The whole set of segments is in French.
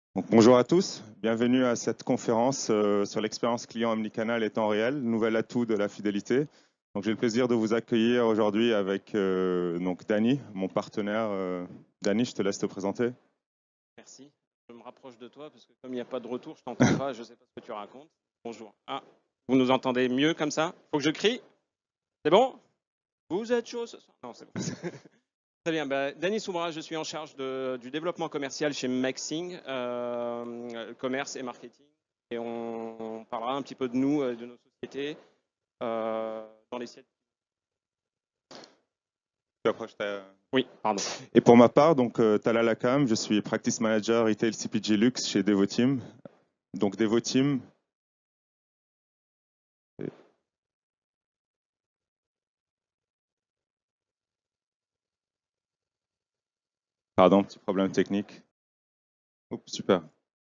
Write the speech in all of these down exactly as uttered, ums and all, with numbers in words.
Donc, bonjour à tous, bienvenue à cette conférence euh, sur l'expérience client omnicanal et temps réel, nouvel atout de la fidélité. Donc, j'ai le plaisir de vous accueillir aujourd'hui avec euh, donc Dany, mon partenaire. Euh, Dany, je te laisse te présenter. Merci. Je me rapproche de toi parce que comme il n'y a pas de retour, je t'entends pas, je ne sais pas ce que tu racontes. Bonjour. Ah, vous nous entendez mieux comme ça? Faut que je crie? C'est bon? Vous êtes chaud ce soir? Non, c'est bon. Très bien. Bah, Dany Soubra, je suis en charge de- du développement commercial chez Maxing, euh, commerce et marketing. Et on, on parlera un petit peu de nous, euh, de nos sociétés, euh, dans les siècles. Tu approches ta- Oui, pardon. Et pour ma part, donc euh, Talal Akam, je suis Practice Manager Retail C P G Luxe chez Devoteam. Donc Devoteam, pardon, petit problème technique. Oups, super.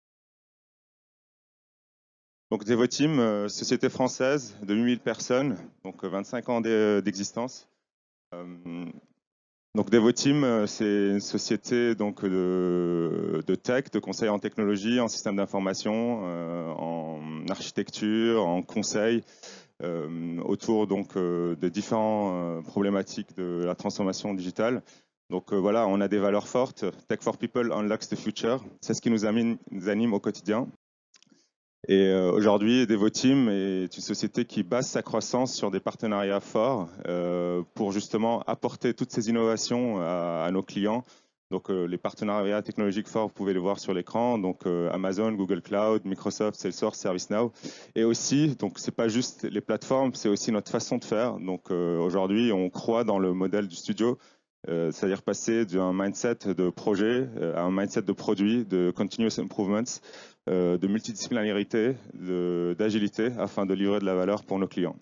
Donc Devoteam, euh, société française de huit mille personnes, donc euh, vingt-cinq ans d'e- d'existence. Euh, Donc Devoteam, euh, c'est une société donc de, de tech, de conseil en technologie, en système d'information, euh, en architecture, en conseil, euh, autour donc euh, de différentes euh, problématiques de la transformation digitale. Donc euh, voilà, on a des valeurs fortes. Tech for People unlocks the future. C'est ce qui nous anime, nous anime au quotidien. Et euh, aujourd'hui, Devoteam est une société qui base sa croissance sur des partenariats forts euh, pour justement apporter toutes ces innovations à, à nos clients. Donc euh, les partenariats technologiques forts, vous pouvez les voir sur l'écran. Donc euh, Amazon, Google Cloud, Microsoft, Salesforce, ServiceNow. Et aussi, donc c'est pas juste les plateformes, c'est aussi notre façon de faire. Donc euh, aujourd'hui, on croit dans le modèle du studio. Euh, c'est-à-dire passer d'un mindset de projet euh, à un mindset de produit, de continuous improvements, euh, de multidisciplinarité, de- d'agilité, afin de livrer de la valeur pour nos clients.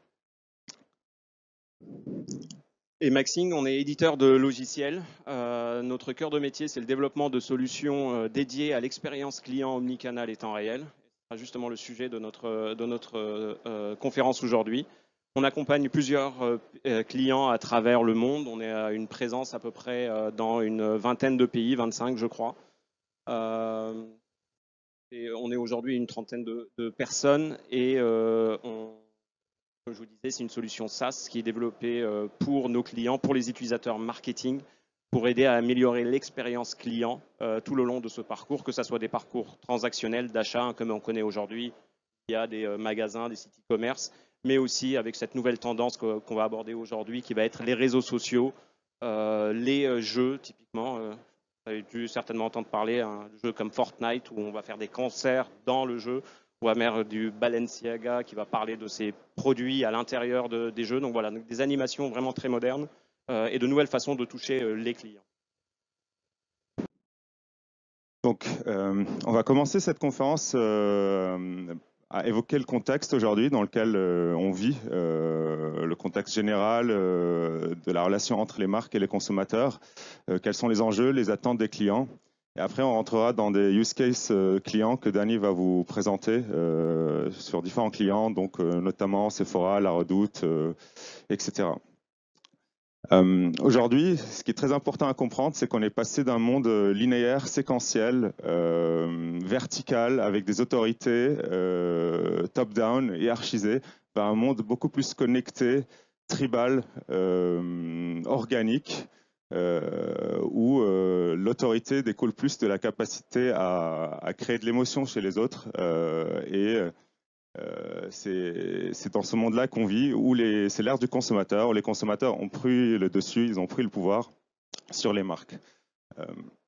Et Maxing, on est éditeur de logiciels. Euh, notre cœur de métier, c'est le développement de solutions euh, dédiées à l'expérience client omnicanal et temps réel. C'est justement le sujet de notre, de notre euh, euh, conférence aujourd'hui. On accompagne plusieurs euh, euh, clients à travers le monde. On est à une présence à peu près euh, dans une vingtaine de pays, vingt-cinq je crois. Euh, et on est aujourd'hui une trentaine de, de personnes et euh, on, comme je vous disais, c'est une solution SaaS qui est développée euh, pour nos clients, pour les utilisateurs marketing, pour aider à améliorer l'expérience client euh, tout le long de ce parcours, que ce soit des parcours transactionnels d'achat, hein, comme on connaît aujourd'hui, il y a des euh, magasins, des sites e-commerce, mais aussi avec cette nouvelle tendance qu'on qu va aborder aujourd'hui, qui va être les réseaux sociaux, euh, les euh, jeux, typiquement. Euh, vous avez dû certainement entendre parler un jeu comme Fortnite, où on va faire des concerts dans le jeu. On va mettre du Balenciaga qui va parler de ses produits à l'intérieur de, des jeux. Donc voilà, donc des animations vraiment très modernes euh, et de nouvelles façons de toucher euh, les clients. Donc, euh, on va commencer cette conférence euh, à évoquer le contexte aujourd'hui dans lequel euh, on vit, euh, le contexte général euh, de la relation entre les marques et les consommateurs, euh, quels sont les enjeux, les attentes des clients. Et après, on rentrera dans des use cases euh, clients que Dany va vous présenter euh, sur différents clients, donc euh, notamment Sephora, La Redoute, euh, et cetera. Euh, Aujourd'hui, ce qui est très important à comprendre, c'est qu'on est passé d'un monde linéaire, séquentiel, euh, vertical, avec des autorités euh, top-down, hiérarchisées, vers un monde beaucoup plus connecté, tribal, euh, organique, euh, où euh, l'autorité découle plus de la capacité à, à créer de l'émotion chez les autres euh, et euh, c'est dans ce monde-là qu'on vit, où c'est l'ère du consommateur, où les consommateurs ont pris le dessus, ils ont pris le pouvoir sur les marques. Euh,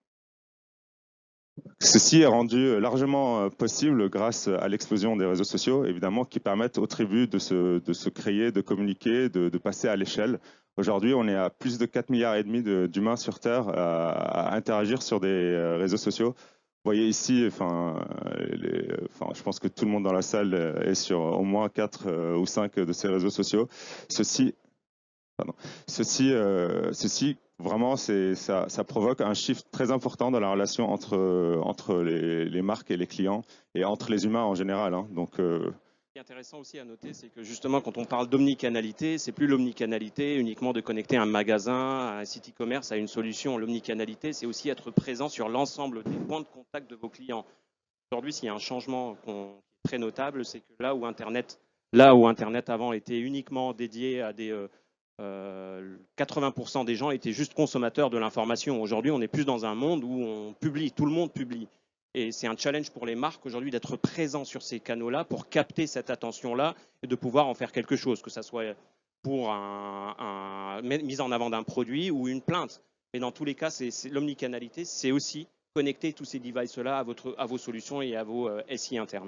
Ceci est rendu largement possible grâce à l'explosion des réseaux sociaux, évidemment, qui permettent aux tribus de se, de se créer, de communiquer, de, de passer à l'échelle. Aujourd'hui, on est à plus de quatre milliards et demi d'humains sur Terre à, à interagir sur des réseaux sociaux. Vous voyez ici, enfin, les, enfin, je pense que tout le monde dans la salle est sur au moins quatre ou cinq de ces réseaux sociaux. Ceci, pardon, ceci, euh, ceci vraiment, ça, ça provoque un shift très important dans la relation entre, entre les, les marques et les clients et entre les humains en général. Hein. Donc, euh, Ce qui est intéressant aussi à noter, c'est que justement, quand on parle d'omnicanalité, c'est plus l'omnicanalité uniquement de connecter un magasin, un site e-commerce à une solution. L'omnicanalité, c'est aussi être présent sur l'ensemble des points de contact de vos clients. Aujourd'hui, s'il y a un changement qu'on, très notable, c'est que là où Internet, là où Internet avant était uniquement dédié à des euh, euh, quatre-vingts pour cent des gens étaient juste consommateurs de l'information. Aujourd'hui, on est plus dans un monde où on publie, tout le monde publie. Et c'est un challenge pour les marques aujourd'hui d'être présents sur ces canaux-là pour capter cette attention-là et de pouvoir en faire quelque chose, que ça soit pour un, un mise en avant d'un produit ou une plainte. Mais dans tous les cas, c'est, c'est, l'omnicanalité, c'est aussi connecter tous ces devices-là à, votre, à vos solutions et à vos euh, S I internes.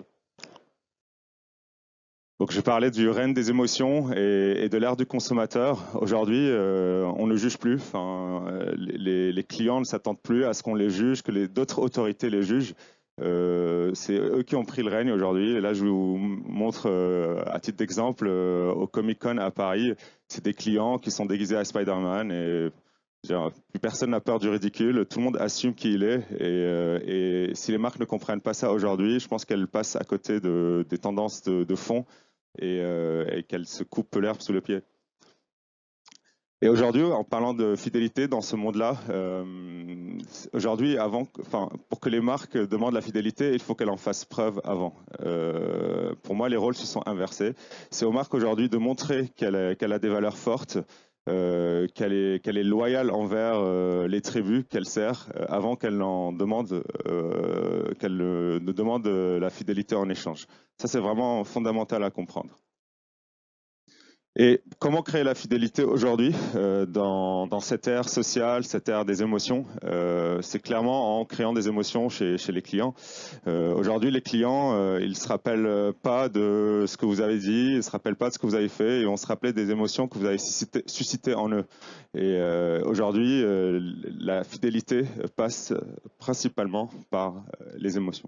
Donc, je parlais du règne des émotions et, et de l'ère du consommateur. Aujourd'hui, euh, on ne juge plus. Enfin, les, les clients ne s'attendent plus à ce qu'on les juge, que les, d'autres autorités les jugent. Euh, c'est eux qui ont pris le règne aujourd'hui. Et là, je vous montre euh, à titre d'exemple euh, au Comic Con à Paris, c'est des clients qui sont déguisés à Spider-Man et plus personne n'a peur du ridicule. Tout le monde assume qui il est. Et, euh, et si les marques ne comprennent pas ça aujourd'hui, je pense qu'elles passent à côté de, des tendances de, de fond et, euh, et qu'elles se coupent l'herbe sous le pied. Et aujourd'hui, en parlant de fidélité dans ce monde-là, euh, aujourd'hui, avant, enfin, pour que les marques demandent la fidélité, il faut qu'elles en fassent preuve avant. Euh, pour moi, les rôles se sont inversés. C'est aux marques aujourd'hui de montrer qu'elle qu'elle a des valeurs fortes, euh, qu'elle est, qu'elle est loyale envers euh, les tribus qu'elle sert, euh, avant qu'elle en demande, euh, qu'elle ne demande la fidélité en échange. Ça, c'est vraiment fondamental à comprendre. Et comment créer la fidélité aujourd'hui euh, dans, dans cette ère sociale, cette ère des émotions? euh, C'est clairement en créant des émotions chez, chez les clients. Euh, aujourd'hui, les clients, euh, ils ne se rappellent pas de ce que vous avez dit, ils ne se rappellent pas de ce que vous avez fait, et vont se rappeler des émotions que vous avez suscité, suscité en eux. Et euh, aujourd'hui, euh, la fidélité passe principalement par les émotions.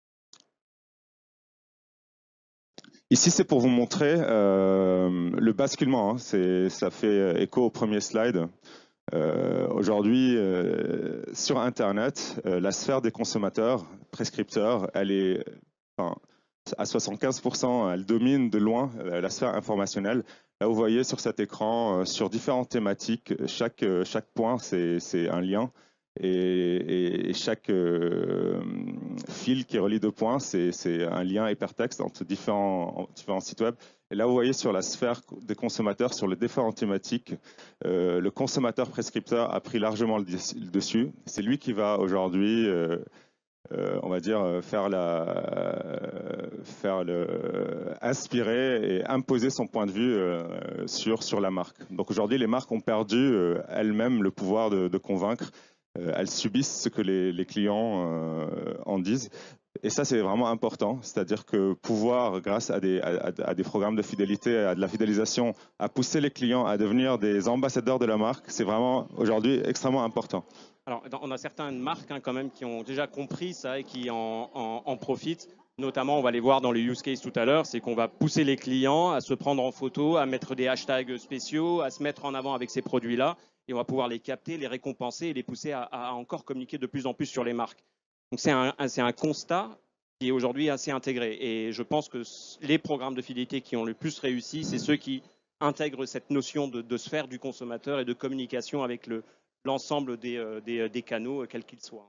Ici, c'est pour vous montrer euh, le basculement. Hein, c'est, ça fait écho au premier slide. Euh, Aujourd'hui, euh, sur Internet, euh, la sphère des consommateurs, prescripteurs, elle est enfin, à soixante-quinze pour cent, elle domine de loin euh, la sphère informationnelle. Là, vous voyez sur cet écran, euh, sur différentes thématiques, chaque, euh, chaque point, c'est, c'est un lien. Et, et chaque euh, fil qui relie deux points, c'est un lien hypertexte entre différents, différents sites web. Et là, vous voyez sur la sphère des consommateurs, sur les différentes thématiques, euh, le consommateur prescripteur a pris largement le, le dessus. C'est lui qui va aujourd'hui, euh, euh, on va dire, faire la, faire le, inspirer et imposer son point de vue euh, sur, sur la marque. Donc aujourd'hui, les marques ont perdu euh, elles-mêmes le pouvoir de, de convaincre. Elles subissent ce que les, les clients euh, en disent. Et ça, c'est vraiment important. C'est-à-dire que pouvoir, grâce à des, à, à des programmes de fidélité, à de la fidélisation, à pousser les clients à devenir des ambassadeurs de la marque, c'est vraiment aujourd'hui extrêmement important. Alors, on a certaines marques hein, quand même qui ont déjà compris ça et qui en, en, en profitent. Notamment, on va les voir dans le use case tout à l'heure, c'est qu'on va pousser les clients à se prendre en photo, à mettre des hashtags spéciaux, à se mettre en avant avec ces produits-là. Et on va pouvoir les capter, les récompenser et les pousser à, à encore communiquer de plus en plus sur les marques. Donc c'est un, c'est un constat qui est aujourd'hui assez intégré. Et je pense que les programmes de fidélité qui ont le plus réussi, c'est ceux qui intègrent cette notion de, de sphère du consommateur et de communication avec le, l'ensemble des, des, des canaux, quels qu'ils soient.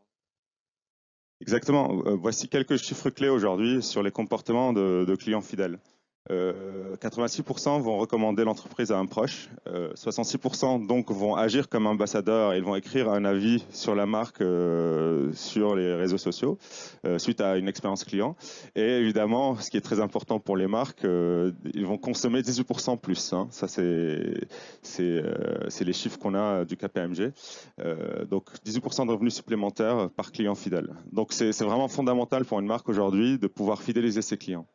Exactement. Voici quelques chiffres clés aujourd'hui sur les comportements de, de clients fidèles. Euh, quatre-vingt-six pour cent vont recommander l'entreprise à un proche, euh, soixante-six pour cent donc vont agir comme ambassadeurs, ils vont écrire un avis sur la marque euh, sur les réseaux sociaux euh, suite à une expérience client. Et évidemment, ce qui est très important pour les marques, euh, ils vont consommer dix-huit pour cent plus. Hein. Ça, c'est euh, les chiffres qu'on a du K P M G. Euh, donc dix-huit pour cent de revenus supplémentaires par client fidèle. Donc c'est vraiment fondamental pour une marque aujourd'hui de pouvoir fidéliser ses clients.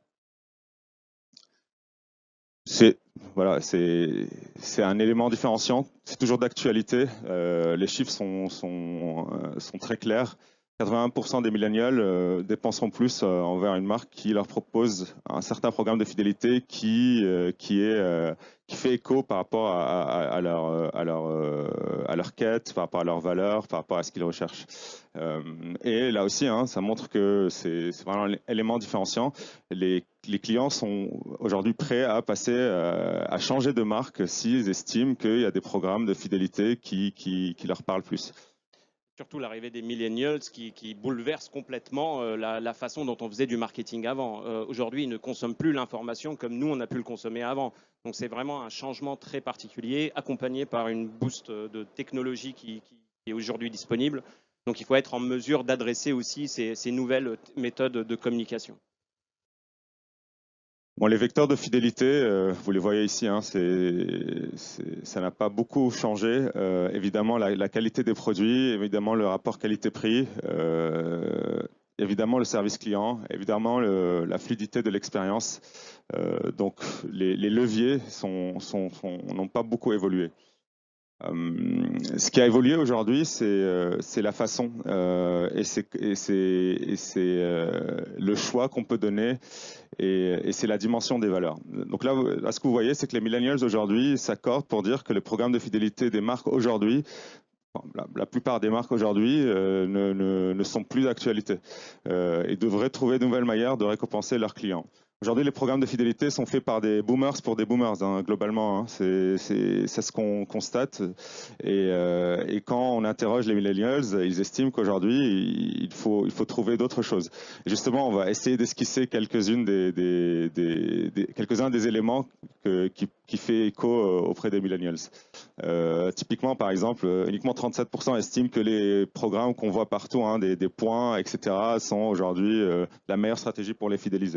C'est voilà, c'est un élément différenciant. C'est toujours d'actualité. Euh, les chiffres sont, sont, euh, sont très clairs. quatre-vingt-un pour cent des millénials euh, dépenseront plus euh, envers une marque qui leur propose un certain programme de fidélité qui, euh, qui, est, euh, qui fait écho par rapport à, à, à, leur, à, leur, euh, à leur quête, par rapport à leurs valeurs, par rapport à ce qu'ils recherchent. Euh, et là aussi, hein, ça montre que c'est vraiment un élément différenciant. Les, les clients sont aujourd'hui prêts à passer, euh, à changer de marque s'ils estiment qu'il y a des programmes de fidélité qui, qui, qui leur parlent plus. Surtout l'arrivée des millennials qui, qui bouleverse complètement euh, la, la façon dont on faisait du marketing avant. Euh, Aujourd'hui, ils ne consomment plus l'information comme nous, on a pu le consommer avant. Donc c'est vraiment un changement très particulier, accompagné par une boost de technologie qui, qui est aujourd'hui disponible. Donc il faut être en mesure d'adresser aussi ces, ces nouvelles méthodes de communication. Bon, les vecteurs de fidélité, euh, vous les voyez ici, hein, c'est, c'est, ça n'a pas beaucoup changé. Euh, évidemment, la, la qualité des produits, évidemment le rapport qualité-prix, euh, évidemment le service client, évidemment le, la fluidité de l'expérience. Euh, donc les, les leviers sont, sont, sont, n'ont pas beaucoup évolué. Euh, ce qui a évolué aujourd'hui, c'est euh, la façon euh, et c'est euh, le choix qu'on peut donner et, et c'est la dimension des valeurs. Donc là, là ce que vous voyez, c'est que les millennials aujourd'hui s'accordent pour dire que les programmes de fidélité des marques aujourd'hui, la, la plupart des marques aujourd'hui euh, ne, ne, ne sont plus d'actualité euh, et devraient trouver de nouvelles manières de récompenser leurs clients. Aujourd'hui, les programmes de fidélité sont faits par des boomers pour des boomers, hein, globalement. Hein. C'est ce qu'on constate. Et, euh, et quand on interroge les millennials, ils estiment qu'aujourd'hui, il faut, il faut trouver d'autres choses. Et justement, on va essayer d'esquisser quelques-unes des, des, des, des quelques-uns des éléments que, qui, qui fait écho auprès des millennials. Euh, typiquement, par exemple, uniquement trente-sept pour cent estiment que les programmes qu'on voit partout, hein, des, des points, et cetera, sont aujourd'hui euh, la meilleure stratégie pour les fidéliser.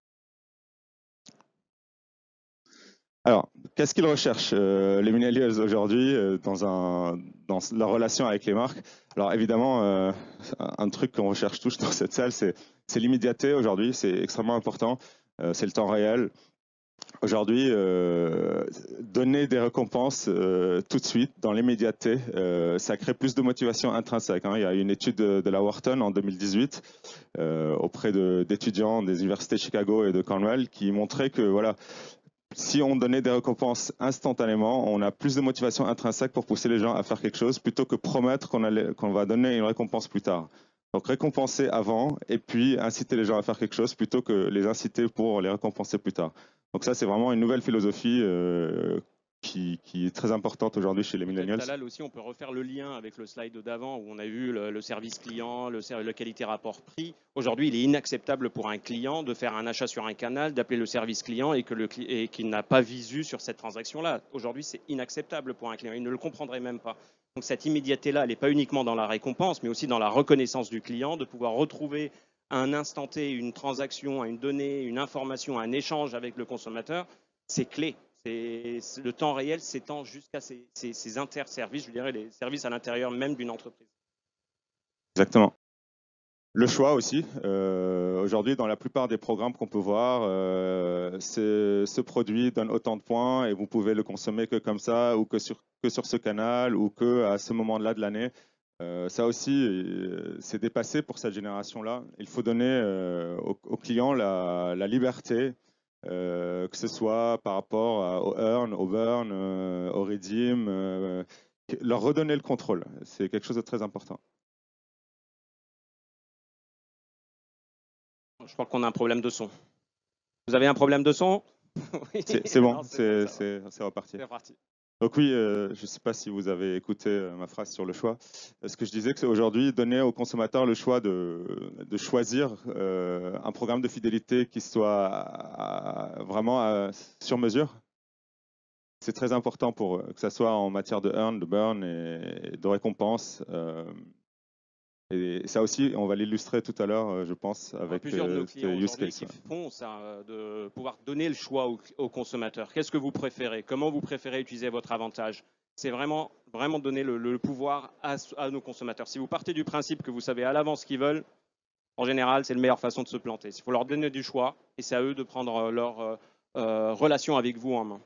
Alors, qu'est-ce qu'ils recherchent, euh, les millennials aujourd'hui, euh, dans, un, dans leur relation avec les marques? Alors, évidemment, euh, un truc qu'on recherche tous dans cette salle, c'est l'immédiateté aujourd'hui, c'est extrêmement important, euh, c'est le temps réel. Aujourd'hui, euh, donner des récompenses euh, tout de suite, dans l'immédiateté, euh, ça crée plus de motivation intrinsèque. Hein. Il y a une étude de, de la Wharton en deux mille dix-huit euh, auprès d'étudiants de, des universités de Chicago et de Cornell qui montrait que voilà, si on donnait des récompenses instantanément, on a plus de motivation intrinsèque pour pousser les gens à faire quelque chose plutôt que promettre qu'on qu'on va donner une récompense plus tard. Donc récompenser avant et puis inciter les gens à faire quelque chose plutôt que les inciter pour les récompenser plus tard. Donc ça, c'est vraiment une nouvelle philosophie euh, qui, qui est très importante aujourd'hui chez les millennials. Talal aussi, on peut refaire le lien avec le slide d'avant où on a vu le, le service client, le, le qualité rapport prix. Aujourd'hui, il est inacceptable pour un client de faire un achat sur un canal, d'appeler le service client et qu'il qu'il n'a pas visu sur cette transaction-là. Aujourd'hui, c'est inacceptable pour un client. Il ne le comprendrait même pas. Donc cette immédiateté-là, elle n'est pas uniquement dans la récompense, mais aussi dans la reconnaissance du client, de pouvoir retrouver à un instant T une transaction, une donnée, une information, un échange avec le consommateur. C'est clé. Le temps réel s'étend jusqu'à ces, ces, ces interservices, je dirais les services à l'intérieur même d'une entreprise. Exactement. Le choix aussi. Euh, Aujourd'hui, dans la plupart des programmes qu'on peut voir, euh, ce produit donne autant de points et vous pouvez le consommer que comme ça ou que sur, que sur ce canal ou que à ce moment-là de l'année. Euh, ça aussi, c'est dépassé pour cette génération-là. Il faut donner euh, aux, aux clients la, la liberté, euh, que ce soit par rapport à, au earn, au burn, euh, au redeem, euh, leur redonner le contrôle. C'est quelque chose de très important. Je crois qu'on a un problème de son. Vous avez un problème de son? Oui. C'est bon, c'est reparti. reparti. Donc oui, euh, je ne sais pas si vous avez écouté euh, ma phrase sur le choix. Ce que je disais, que c'est aujourd'hui donner aux consommateurs le choix de, de choisir euh, un programme de fidélité qui soit à, à, vraiment à, sur mesure. C'est très important pour eux, que ce soit en matière de earn, de burn et, et de récompense. Euh, Et ça aussi, on va l'illustrer tout à l'heure, je pense, avec plusieurs de nos clients use case. Qui font ça, de pouvoir donner le choix aux, aux consommateurs. Qu'est-ce que vous préférez? Comment vous préférez utiliser votre avantage? C'est vraiment, vraiment donner le, le pouvoir à, à nos consommateurs. Si vous partez du principe que vous savez à l'avance ce qu'ils veulent, en général, c'est la meilleure façon de se planter. Il faut leur donner du choix et c'est à eux de prendre leur euh, relation avec vous en main.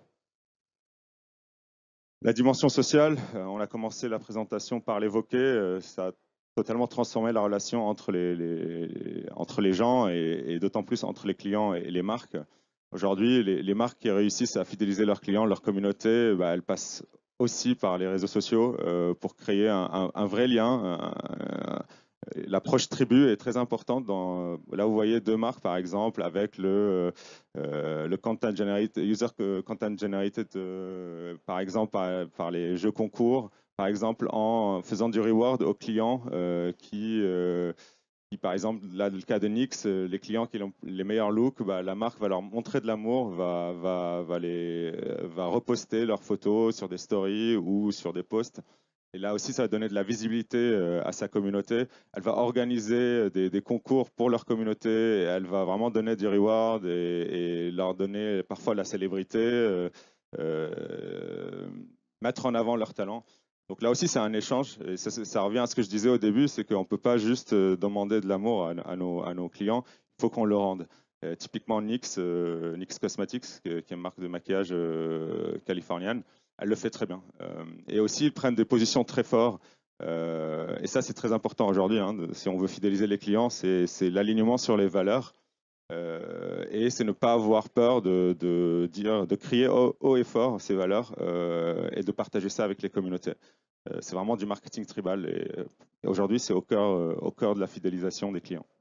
La dimension sociale, on a commencé la présentation par l'évoquer, ça a totalement transformé la relation entre les, les, entre les gens et, et d'autant plus entre les clients et les marques. Aujourd'hui, les, les marques qui réussissent à fidéliser leurs clients, leur communauté, bah, elles passent aussi par les réseaux sociaux euh, pour créer un, un, un vrai lien. L'approche tribu est très importante. Dans, là, vous voyez deux marques, par exemple, avec le, euh, le content generated, user content generated, euh, par exemple, par, par les jeux concours. par exemple en faisant du reward aux clients euh, qui, euh, qui, par exemple, là, le cas de Nix, les clients qui ont les meilleurs looks, bah, la marque va leur montrer de l'amour, va, va, va, les, va reposter leurs photos sur des stories ou sur des posts. Et là aussi, ça va donner de la visibilité euh, à sa communauté. Elle va organiser des, des concours pour leur communauté. Et elle va vraiment donner du reward et, et leur donner parfois la célébrité, euh, euh, mettre en avant leur talent. Donc là aussi, c'est un échange. Et ça, ça revient à ce que je disais au début, c'est qu'on ne peut pas juste demander de l'amour à, à, nos, à nos clients. Il faut qu'on le rende. Euh, typiquement, Nix, euh, Nix Cosmetics, qui est, qui est une marque de maquillage euh, californienne, elle le fait très bien. Euh, et aussi, ils prennent des positions très fortes. Euh, et ça, c'est très important aujourd'hui. Hein, si on veut fidéliser les clients, c'est l'alignement sur les valeurs. Euh, et c'est ne pas avoir peur de, de, dire, de crier haut, haut et fort ces valeurs euh, et de partager ça avec les communautés. Euh, c'est vraiment du marketing tribal et, et aujourd'hui, c'est au cœur, euh, au cœur de la fidélisation des clients.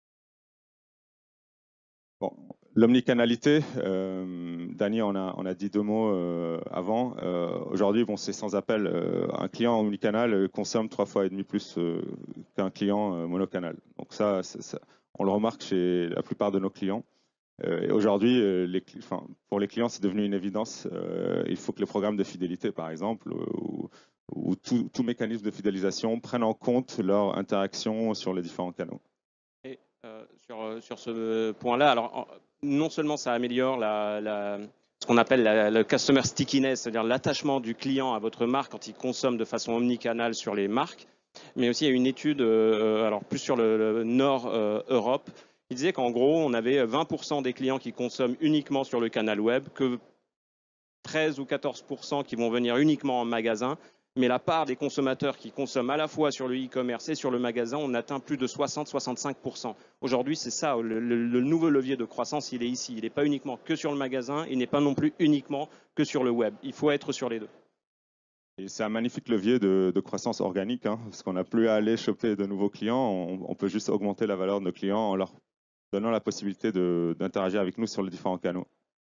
Bon, l'omnicanalité, euh, Dany en a, on a dit deux mots euh, avant. Euh, Aujourd'hui, bon, c'est sans appel. Euh, un client omnicanal consomme trois fois et demi plus euh, qu'un client euh, monocanal. Donc ça, ça, on le remarque chez la plupart de nos clients. Euh, et aujourd'hui, euh, les, enfin, pour les clients, c'est devenu une évidence. Euh, il faut que les programmes de fidélité, par exemple, ou, ou tout, tout mécanisme de fidélisation prennent en compte leur interaction sur les différents canaux. Et euh, sur, sur ce point-là, alors non seulement ça améliore la, la, ce qu'on appelle la, le customer stickiness, c'est-à-dire l'attachement du client à votre marque quand il consomme de façon omnicanale sur les marques, mais aussi il y a une étude, euh, alors plus sur le, le nord euh, Europe, qui disait qu'en gros, on avait vingt pour cent des clients qui consomment uniquement sur le canal web, que treize ou quatorze pour cent qui vont venir uniquement en magasin, mais la part des consommateurs qui consomment à la fois sur le e-commerce et sur le magasin, on atteint plus de soixante à soixante-cinq pour cent. Aujourd'hui, c'est ça, le, le, le nouveau levier de croissance, il est ici. Il n'est pas uniquement que sur le magasin, il n'est pas non plus uniquement que sur le web. Il faut être sur les deux. Et c'est un magnifique levier de, de croissance organique, hein, parce qu'on n'a plus à aller choper de nouveaux clients, on, on peut juste augmenter la valeur de nos clients en leur donnant la possibilité d'interagir avec nous sur les différents canaux.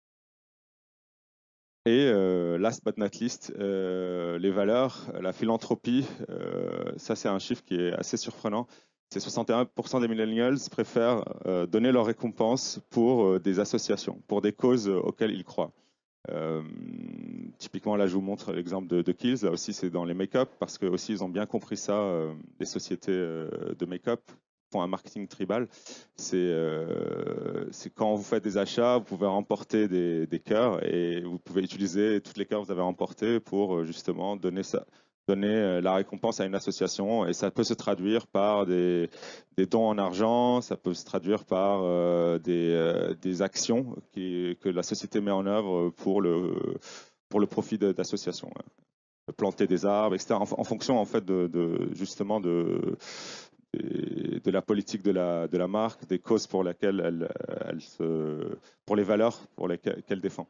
Et euh, last but not least, euh, les valeurs, la philanthropie, euh, ça c'est un chiffre qui est assez surprenant. C'est soixante et un pour cent des millennials préfèrent euh, donner leur récompense pour euh, des associations, pour des causes auxquelles ils croient. Euh, typiquement, là, je vous montre l'exemple de, de Kills. Là aussi, c'est dans les make-up parce que aussi ils ont bien compris ça. Euh, les sociétés euh, de make-up font un marketing tribal. C'est euh, quand vous faites des achats, vous pouvez remporter des, des cœurs et vous pouvez utiliser toutes les cœurs que vous avez remportés pour justement donner ça. donner la récompense à une association et ça peut se traduire par des, des dons en argent, ça peut se traduire par euh, des, euh, des actions qui, que la société met en œuvre pour le, pour le profit d'associations. Planter des arbres, et cetera. En, en fonction en fait de, de justement de, de, de la politique de la, de la marque, des causes pour lesquelles elle, elle se, pour les valeurs pour lesquelles qu'elle défend.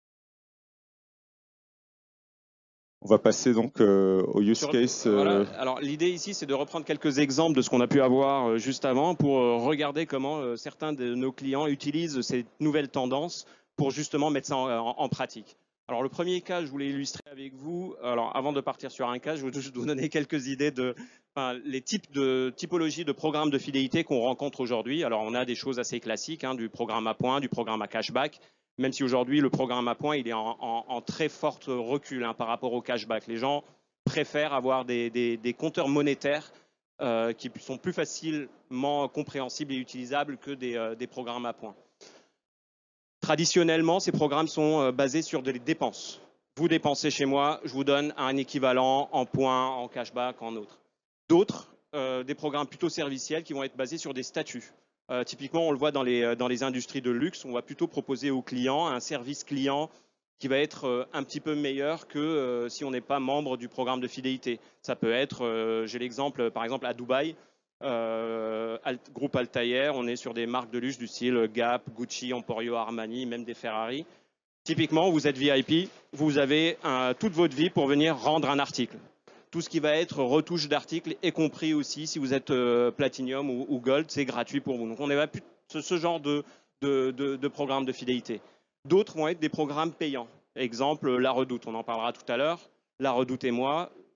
On va passer donc euh, au use case. Euh... Voilà. Alors l'idée ici, c'est de reprendre quelques exemples de ce qu'on a pu avoir euh, juste avant pour euh, regarder comment euh, certains de nos clients utilisent ces nouvelles tendances pour justement mettre ça en, en, en pratique. Alors le premier cas, je voulais illustrer avec vous. Alors avant de partir sur un cas, je veux juste vous donner quelques idées de enfin, les types de typologies de programmes de fidélité qu'on rencontre aujourd'hui. Alors on a des choses assez classiques, hein, du programme à points, du programme à cashback. Même si aujourd'hui, le programme à points, il est en, en, en très forte recul hein, par rapport au cashback. Les gens préfèrent avoir des, des, des compteurs monétaires euh, qui sont plus facilement compréhensibles et utilisables que des, euh, des programmes à points. Traditionnellement, ces programmes sont euh, basés sur des dépenses. Vous dépensez chez moi, je vous donne un équivalent en points, en cashback, en autres. D'autres, euh, des programmes plutôt serviciels qui vont être basés sur des statuts. Euh, typiquement, on le voit dans les, dans les industries de luxe, on va plutôt proposer aux clients un service client qui va être euh, un petit peu meilleur que euh, si on n'est pas membre du programme de fidélité. Ça peut être, euh, j'ai l'exemple par exemple à Dubaï, euh, Alt, groupe Altair, on est sur des marques de luxe du style Gap, Gucci, Emporio, Armani, même des Ferrari. Typiquement, vous êtes V I P, vous avez un, toute votre vie pour venir rendre un article. Tout ce qui va être retouche d'articles est compris aussi. Si vous êtes euh, Platinum ou, ou Gold, c'est gratuit pour vous. Donc on est plus ce, ce genre de, de, de, de programme de fidélité. D'autres vont être des programmes payants. Exemple, La Redoute, on en parlera tout à l'heure. La Redoute et moi,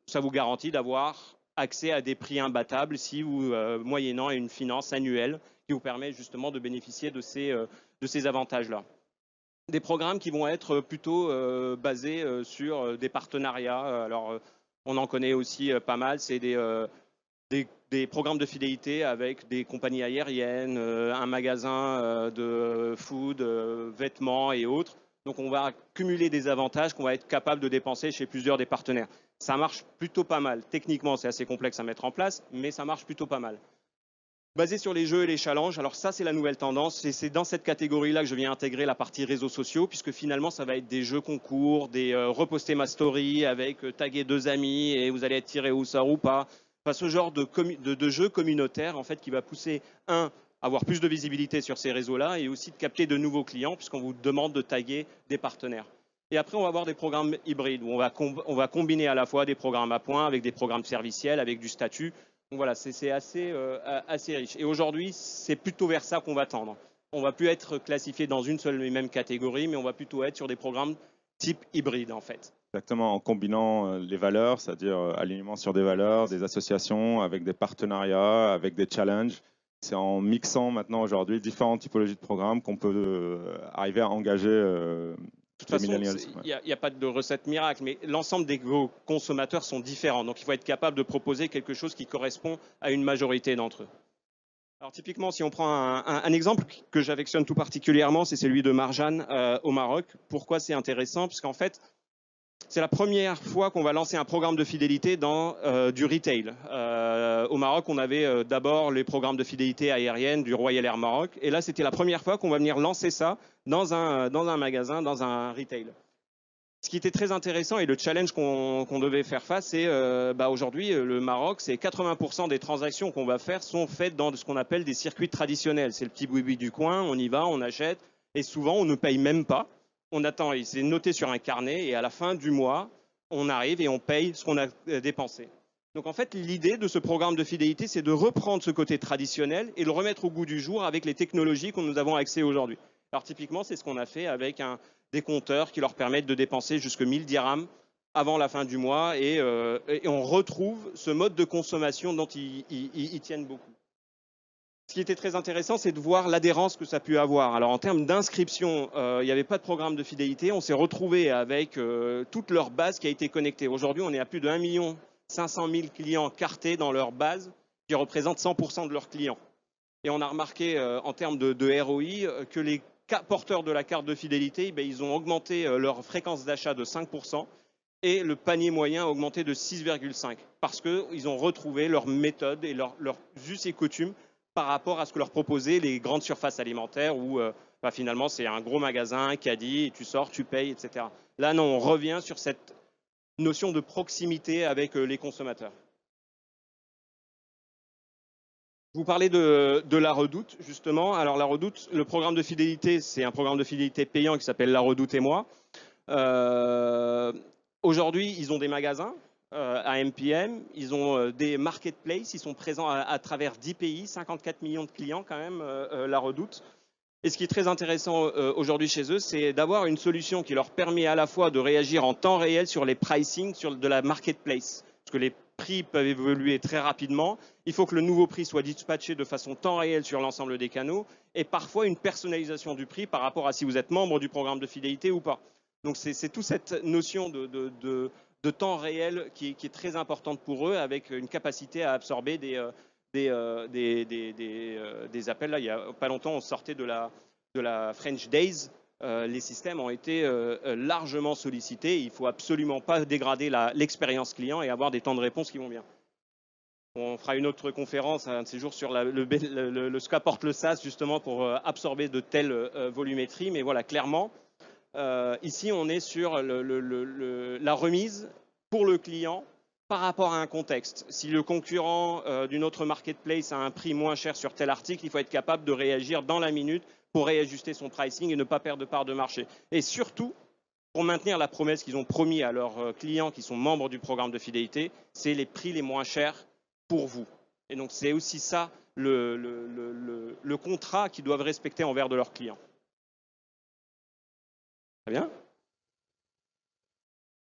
ça vous garantit d'avoir accès à des prix imbattables si vous, euh, moyennant une finance annuelle qui vous permet justement de bénéficier de ces, euh, de ces avantages-là. Des programmes qui vont être plutôt euh, basés euh, sur des partenariats. Alors, euh, on en connaît aussi euh, pas mal. C'est des, euh, des, des programmes de fidélité avec des compagnies aériennes, euh, un magasin euh, de food, euh, vêtements et autres. Donc, on va cumuler des avantages qu'on va être capable de dépenser chez plusieurs des partenaires. Ça marche plutôt pas mal. Techniquement, c'est assez complexe à mettre en place, mais ça marche plutôt pas mal. Basé sur les jeux et les challenges, alors ça c'est la nouvelle tendance et c'est dans cette catégorie-là que je viens intégrer la partie réseaux sociaux puisque finalement ça va être des jeux concours, des euh, reposter ma story avec euh, taguer deux amis et vous allez être tiré au sort ou pas. Enfin, ce genre de, de, de jeu communautaire en fait qui va pousser un à avoir plus de visibilité sur ces réseaux-là et aussi de capter de nouveaux clients puisqu'on vous demande de taguer des partenaires. Et après, on va avoir des programmes hybrides où on va, on va combiner à la fois des programmes à points avec des programmes serviciels, avec du statut. Donc voilà, c'est assez, euh, assez riche. Et aujourd'hui, c'est plutôt vers ça qu'on va tendre. On ne va plus être classifié dans une seule et même catégorie, mais on va plutôt être sur des programmes type hybride en fait. Exactement, en combinant les valeurs, c'est-à-dire alignement sur des valeurs, des associations, avec des partenariats, avec des challenges. C'est en mixant maintenant aujourd'hui différentes typologies de programmes qu'on peut euh, arriver à engager euh, de toute façon, il n'y a, a pas de recette miracle, mais l'ensemble des consommateurs sont différents. Donc, il faut être capable de proposer quelque chose qui correspond à une majorité d'entre eux. Alors, typiquement, si on prend un, un, un exemple que j'affectionne tout particulièrement, c'est celui de Marjane euh, au Maroc. Pourquoi c'est intéressant? Parce qu'en fait, c'est la première fois qu'on va lancer un programme de fidélité dans euh, du retail. Euh, au Maroc, on avait euh, d'abord les programmes de fidélité aérienne du Royal Air Maroc. Et là, c'était la première fois qu'on va venir lancer ça dans un, dans un magasin, dans un retail. Ce qui était très intéressant et le challenge qu'on qu'on devait faire face, c'est euh, bah, aujourd'hui, le Maroc, c'est quatre-vingts pour cent des transactions qu'on va faire sont faites dans ce qu'on appelle des circuits traditionnels. C'est le petit boui-boui du coin, on y va, on achète et souvent, on ne paye même pas. On attend, c'est noté sur un carnet et à la fin du mois, on arrive et on paye ce qu'on a dépensé. Donc en fait, l'idée de ce programme de fidélité, c'est de reprendre ce côté traditionnel et le remettre au goût du jour avec les technologies que nous avons accès aujourd'hui. Alors typiquement, c'est ce qu'on a fait avec un, des compteurs qui leur permettent de dépenser jusque mille dirhams avant la fin du mois et, euh, et on retrouve ce mode de consommation dont ils, ils, ils tiennent beaucoup. Ce qui était très intéressant, c'est de voir l'adhérence que ça a pu avoir. Alors en termes d'inscription, euh, il n'y avait pas de programme de fidélité. On s'est retrouvé avec euh, toute leur base qui a été connectée. Aujourd'hui, on est à plus de un million cinq cent mille clients cartés dans leur base, qui représentent cent pour cent de leurs clients. Et on a remarqué euh, en termes de, de R O I euh, que les porteurs de la carte de fidélité, ben, ils ont augmenté euh, leur fréquence d'achat de cinq pour cent et le panier moyen a augmenté de six virgule cinq pour cent parce qu'ils ont retrouvé leur méthode et leurs leur us et coutumes par rapport à ce que leur proposaient les grandes surfaces alimentaires où euh, bah, finalement c'est un gros magasin, un caddie, tu sors, tu payes, et cetera. Là non, on revient sur cette notion de proximité avec euh, les consommateurs. Je vous parlais de, de la Redoute, justement. Alors la Redoute, le programme de fidélité, c'est un programme de fidélité payant qui s'appelle La Redoute et moi. Euh, Aujourd'hui, ils ont des magasins euh, à M P M, ils ont euh, des marketplaces, ils sont présents à, à travers dix pays, cinquante-quatre millions de clients quand même, euh, euh, La Redoute. Et ce qui est très intéressant euh, aujourd'hui chez eux, c'est d'avoir une solution qui leur permet à la fois de réagir en temps réel sur les pricing sur de la marketplace. Parce que les prix peuvent évoluer très rapidement. Il faut que le nouveau prix soit dispatché de façon temps réel sur l'ensemble des canaux et parfois une personnalisation du prix par rapport à si vous êtes membre du programme de fidélité ou pas. Donc c'est toute cette notion de, de, de, de temps réel qui, qui est très importante pour eux avec une capacité à absorber des, euh, des, euh, des, des, des, euh, des appels. Là, il n'y a pas longtemps, on sortait de la, de la French Days. Euh, les systèmes ont été euh, largement sollicités. Il ne faut absolument pas dégrader l'expérience client et avoir des temps de réponse qui vont bien. On fera une autre conférence un de ces jours sur la, le, le, le, ce qu'apporte le SaaS justement pour euh, absorber de telles euh, volumétries. Mais voilà, clairement, euh, ici, on est sur le, le, le, la remise pour le client par rapport à un contexte. Si le concurrent euh, d'une autre marketplace a un prix moins cher sur tel article, il faut être capable de réagir dans la minute pour réajuster son pricing et ne pas perdre de part de marché. Et surtout, pour maintenir la promesse qu'ils ont promis à leurs clients qui sont membres du programme de fidélité, c'est les prix les moins chers pour vous. Et donc, c'est aussi ça le, le, le, le contrat qu'ils doivent respecter envers de leurs clients. Très bien.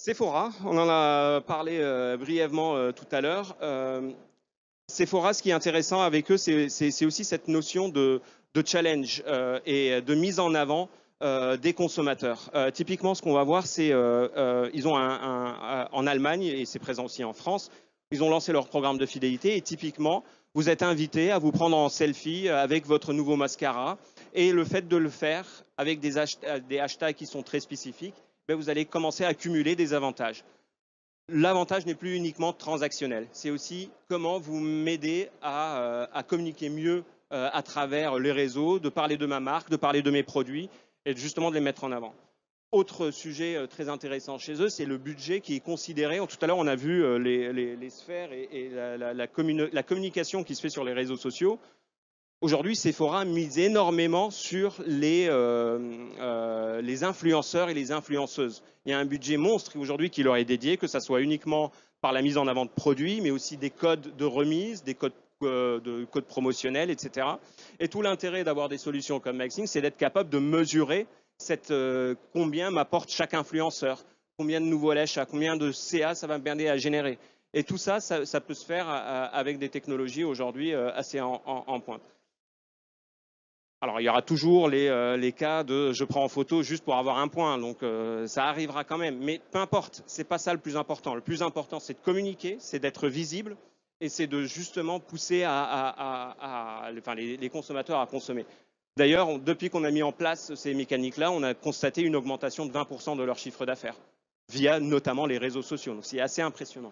Sephora, on en a parlé euh, brièvement euh, tout à l'heure. Euh, Sephora, ce qui est intéressant avec eux, c'est aussi cette notion de, de challenge euh, et de mise en avant euh, des consommateurs. Euh, typiquement, ce qu'on va voir, c'est euh, euh, ils ont un, un, un, en Allemagne, et c'est présent aussi en France, ils ont lancé leur programme de fidélité et typiquement, vous êtes invité à vous prendre en selfie avec votre nouveau mascara et le fait de le faire avec des, des hashtags qui sont très spécifiques, ben vous allez commencer à accumuler des avantages. L'avantage n'est plus uniquement transactionnel, c'est aussi comment vous m'aidez à, euh, à communiquer mieux euh, à travers les réseaux, de parler de ma marque, de parler de mes produits et justement de les mettre en avant. Autre sujet euh, très intéressant chez eux, c'est le budget qui est considéré. Tout à l'heure, on a vu euh, les, les, les sphères et, et la, la, la, communi la communication qui se fait sur les réseaux sociaux. Aujourd'hui, Sephora mise énormément sur les, euh, euh, les influenceurs et les influenceuses. Il y a un budget monstre aujourd'hui qui leur est dédié, que ce soit uniquement par la mise en avant de produits, mais aussi des codes de remise, des codes, euh, de codes promotionnels, et cetera. Et tout l'intérêt d'avoir des solutions comme Maxing, c'est d'être capable de mesurer cette, euh, combien m'apporte chaque influenceur, combien de nouveaux lèches, combien de C A ça va me permettre à générer. Et tout ça, ça, ça peut se faire avec des technologies aujourd'hui assez en, en, en pointe. Alors, il y aura toujours les, euh, les cas de je prends en photo juste pour avoir un point, donc euh, ça arrivera quand même. Mais peu importe, ce n'est pas ça le plus important. Le plus important, c'est de communiquer, c'est d'être visible et c'est de justement pousser à, à, à, à, enfin, les, les consommateurs à consommer. D'ailleurs, depuis qu'on a mis en place ces mécaniques-là, on a constaté une augmentation de vingt pour cent de leur chiffre d'affaires, via notamment les réseaux sociaux. Donc, c'est assez impressionnant.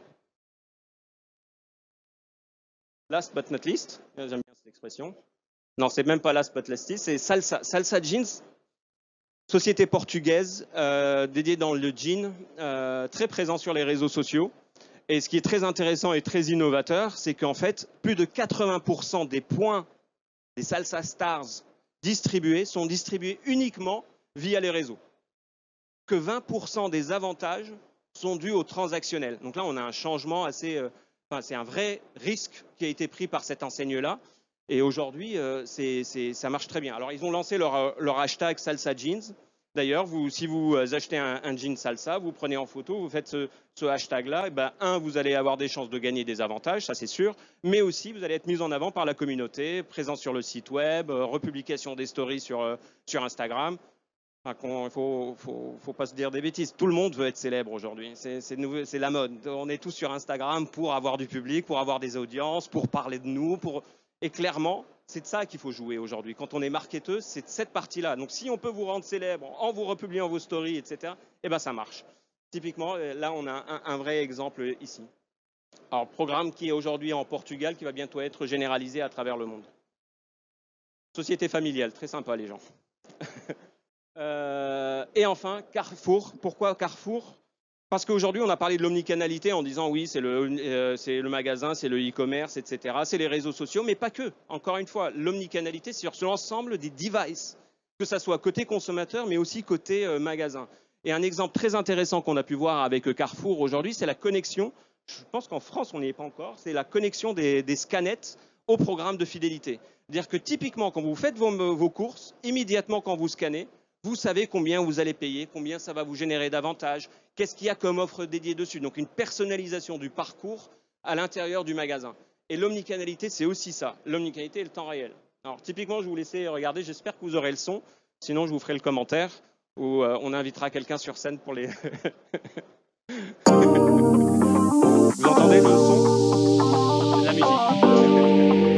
Last but not least, j'aime bien cette expression. Non, c'est même pas last but not least, c'est Salsa. Salsa Jeans, société portugaise euh, dédiée dans le jean, euh, très présent sur les réseaux sociaux. Et ce qui est très intéressant et très innovateur, c'est qu'en fait, plus de quatre-vingts pour cent des points des Salsa Stars distribués sont distribués uniquement via les réseaux. Que vingt pour cent des avantages sont dus au transactionnel. Donc là, on a un changement assez... Euh, enfin, c'est un vrai risque qui a été pris par cette enseigne-là. Et aujourd'hui, euh, ça marche très bien. Alors, ils ont lancé leur, leur hashtag Salsa Jeans. D'ailleurs, si vous achetez un, un jean Salsa, vous prenez en photo, vous faites ce, ce hashtag-là, et ben, un, vous allez avoir des chances de gagner des avantages, ça c'est sûr, mais aussi vous allez être mis en avant par la communauté, présent sur le site web, euh, republication des stories sur, euh, sur Instagram. Enfin, il ne faut, faut, faut pas se dire des bêtises. Tout le monde veut être célèbre aujourd'hui. C'est la mode. On est tous sur Instagram pour avoir du public, pour avoir des audiences, pour parler de nous, pour... Et clairement, c'est de ça qu'il faut jouer aujourd'hui. Quand on est marketeur, c'est de cette partie-là. Donc, si on peut vous rendre célèbre en vous republiant vos stories, et cetera, eh ben, ça marche. Typiquement, là, on a un, un vrai exemple ici. Alors, programme qui est aujourd'hui en Portugal, qui va bientôt être généralisé à travers le monde. Société familiale, très sympa les gens. euh, et enfin, Carrefour. Pourquoi Carrefour ? Parce qu'aujourd'hui, on a parlé de l'omnicanalité en disant oui, c'est le, euh, c'est le magasin, c'est le e-commerce, et cetera. C'est les réseaux sociaux, mais pas que. Encore une fois, l'omnicanalité, c'est sur l'ensemble des devices, que ça soit côté consommateur, mais aussi côté euh, magasin. Et un exemple très intéressant qu'on a pu voir avec Carrefour aujourd'hui, c'est la connexion. Je pense qu'en France, on n'y est pas encore. C'est la connexion des, des scanettes au programme de fidélité. C'est-à-dire que typiquement, quand vous faites vos, vos courses, immédiatement quand vous scannez, vous savez combien vous allez payer, combien ça va vous générer d'avantages, qu'est-ce qu'il y a comme offre dédiée dessus. Donc une personnalisation du parcours à l'intérieur du magasin. Et l'omnicanalité, c'est aussi ça. L'omnicanalité et le temps réel. Alors typiquement, je vous laisser regarder, j'espère que vous aurez le son. Sinon, je vous ferai le commentaire où euh, on invitera quelqu'un sur scène pour les... Vous entendez le son de la musique?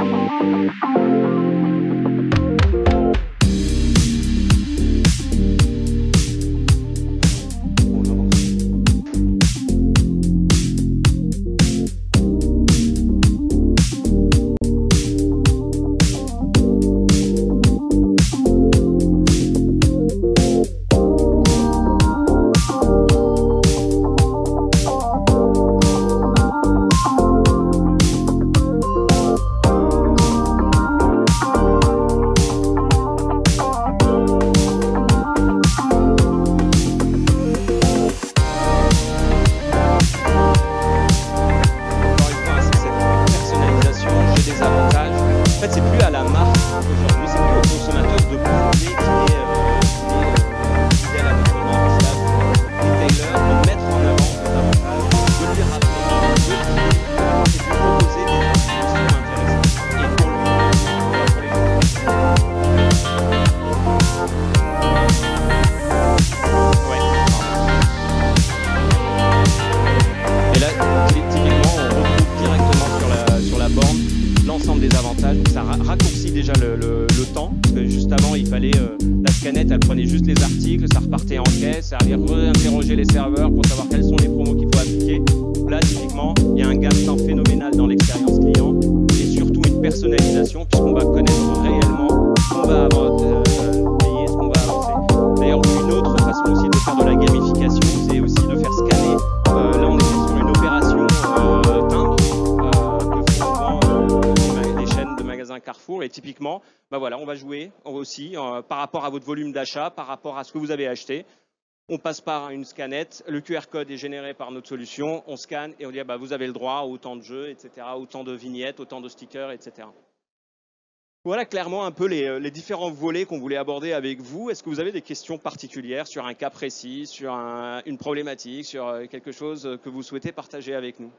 c'est aller réinterroger les serveurs pour savoir quels sont les promos qu'il faut appliquer. Là, typiquement, il y a un gain de temps phénoménal dans l'expérience client et surtout une personnalisation puisqu'on va connaître réellement ce qu'on va euh, payer, ce qu'on va avancer. D'ailleurs, une autre façon aussi de faire de la gamification, c'est aussi de faire scanner. Euh, là, on est sur une opération euh, timbre euh, que font souvent euh, les chaînes de magasins Carrefour et typiquement, bah voilà, on va jouer aussi euh, par rapport à votre volume d'achat, par rapport à ce que vous avez acheté. On passe par une scannette, le Q R code est généré par notre solution, on scanne et on dit ah bah, vous avez le droit à autant de jeux, et cetera, autant de vignettes, autant de stickers, et cetera. Voilà clairement un peu les, les différents volets qu'on voulait aborder avec vous. Est-ce que vous avez des questions particulières sur un cas précis, sur un, une problématique, sur quelque chose que vous souhaitez partager avec nous?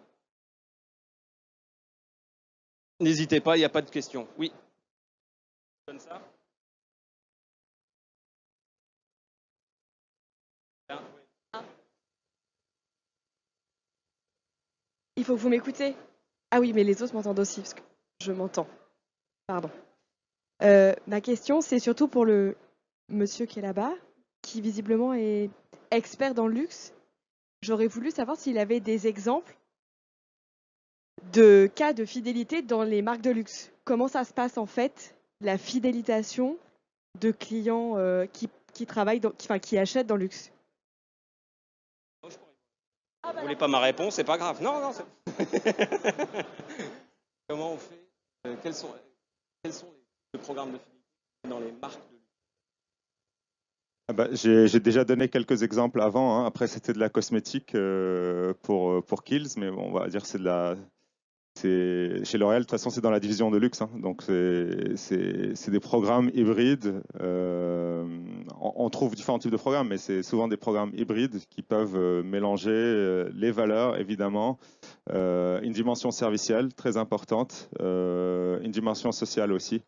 N'hésitez pas, il n'y a pas de questions. Oui. Donne ça. Il faut que vous m'écoutez. Ah oui, mais les autres m'entendent aussi, parce que je m'entends. Pardon. Euh, ma question, c'est surtout pour le monsieur qui est là-bas, qui visiblement est expert dans le luxe. J'aurais voulu savoir s'il avait des exemples de cas de fidélité dans les marques de luxe. Comment ça se passe en fait, la fidélisation de clients euh, qui, qui travaillent, dans, qui, enfin, qui achètent dans le luxe? Vous ne voulez pas ma réponse, c'est pas grave. Non, non. Comment on fait euh, quels, sont, quels sont les programmes de fidélité dans les marques de luxe? Ah bah, j'ai déjà donné quelques exemples avant. Hein. Après, c'était de la cosmétique euh, pour, pour Kiehl's, mais bon, on va dire que c'est de la. Chez L'Oréal, de toute façon, c'est dans la division de luxe. Hein. Donc, c'est des programmes hybrides. Euh, on, on trouve différents types de programmes, mais c'est souvent des programmes hybrides qui peuvent mélanger les valeurs, évidemment, euh, une dimension servicielle très importante, euh, une dimension sociale aussi.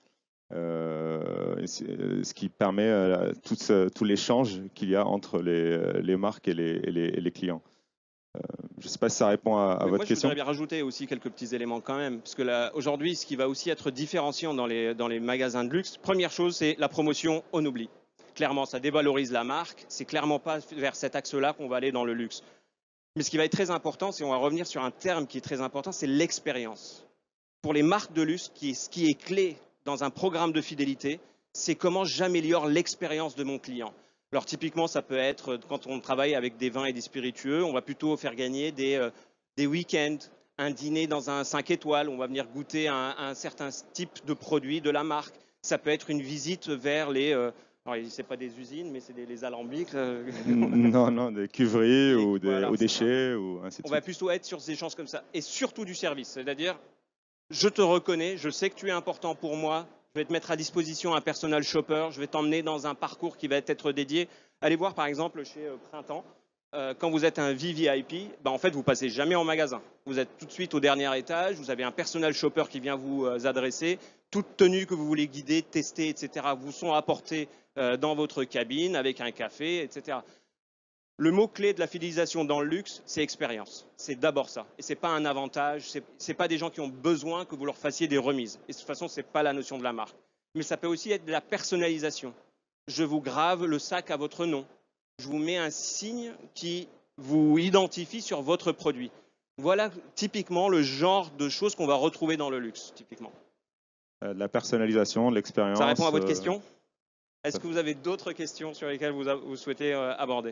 Euh, ce qui permet euh, tout, ce, tout l'échange qu'il y a entre les, les marques et les, et les, et les clients. Euh, je ne sais pas si ça répond à, à votre moi, question. Je voudrais bien rajouter aussi quelques petits éléments quand même, parce que aujourd'hui, ce qui va aussi être différenciant dans les, dans les magasins de luxe, première chose, c'est la promotion, on oublie. Clairement, ça dévalorise la marque, c'est clairement pas vers cet axe-là qu'on va aller dans le luxe. Mais ce qui va être très important, c'est on va revenir sur un terme qui est très important, c'est l'expérience. Pour les marques de luxe, qui, ce qui est clé dans un programme de fidélité, c'est comment j'améliore l'expérience de mon client. Alors typiquement, ça peut être quand on travaille avec des vins et des spiritueux, on va plutôt faire gagner des, euh, des week-ends, un dîner dans un cinq étoiles, on va venir goûter un, un certain type de produit de la marque. Ça peut être une visite vers les... Euh, alors, c'est pas des usines, mais c'est des les alambics. non, non, des cuveries ou des, voilà, ou déchets, ou ainsi de on suite. va plutôt être sur des échanges comme ça. Et surtout du service, c'est-à-dire, je te reconnais, je sais que tu es important pour moi, je vais te mettre à disposition un personal shopper, je vais t'emmener dans un parcours qui va être dédié. Allez voir par exemple chez euh, Printemps, euh, quand vous êtes un V V I P, bah, en fait vous passez jamais en magasin. Vous êtes tout de suite au dernier étage, vous avez un personal shopper qui vient vous euh, adresser. Toute tenue que vous voulez guider, tester, et cetera vous sont apportées euh, dans votre cabine avec un café, et cetera. Le mot-clé de la fidélisation dans le luxe, c'est expérience. C'est d'abord ça. Et ce n'est pas un avantage, ce n'est pas des gens qui ont besoin que vous leur fassiez des remises. Et de toute façon, ce n'est pas la notion de la marque. Mais ça peut aussi être de la personnalisation. Je vous grave le sac à votre nom. Je vous mets un signe qui vous identifie sur votre produit. Voilà typiquement le genre de choses qu'on va retrouver dans le luxe, typiquement. Euh, la personnalisation, l'expérience. Ça répond à votre euh... question? Est-ce que vous avez d'autres questions sur lesquelles vous, vous souhaitez euh, aborder?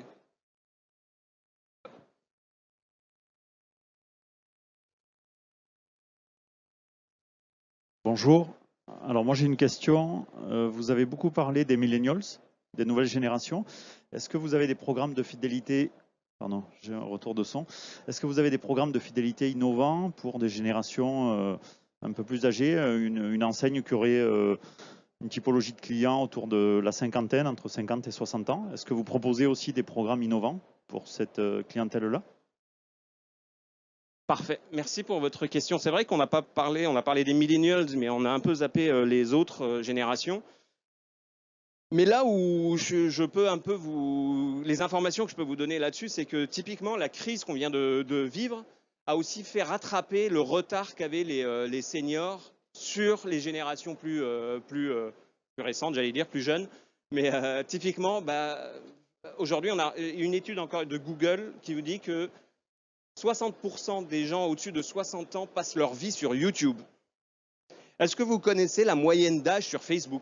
Bonjour. Alors moi j'ai une question. Euh, vous avez beaucoup parlé des millennials, des nouvelles générations. Est-ce que vous avez des programmes de fidélité, pardon, j'ai un retour de son. Est-ce que vous avez des programmes de fidélité innovants pour des générations euh, un peu plus âgées, une, une enseigne qui aurait euh, une typologie de clients autour de la cinquantaine, entre cinquante et soixante ans? Est-ce que vous proposez aussi des programmes innovants pour cette euh, clientèle-là? Parfait. Merci pour votre question. C'est vrai qu'on n'a pas parlé, on a parlé des millennials, mais on a un peu zappé euh, les autres euh, générations. Mais là où je, je peux un peu vous... Les informations que je peux vous donner là-dessus, c'est que typiquement, la crise qu'on vient de, de vivre a aussi fait rattraper le retard qu'avaient les, euh, les seniors sur les générations plus, euh, plus, euh, plus récentes, j'allais dire, plus jeunes. Mais euh, typiquement, bah, aujourd'hui, on a une étude encore de Google qui vous dit que soixante pour cent des gens au-dessus de soixante ans passent leur vie sur YouTube. Est-ce que vous connaissez la moyenne d'âge sur Facebook?